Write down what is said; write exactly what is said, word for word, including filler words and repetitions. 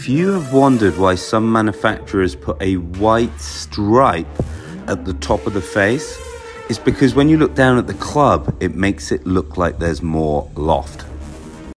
If you have wondered why some manufacturers put a white stripe at the top of the face, it's because when you look down at the club, it makes it look like there's more loft.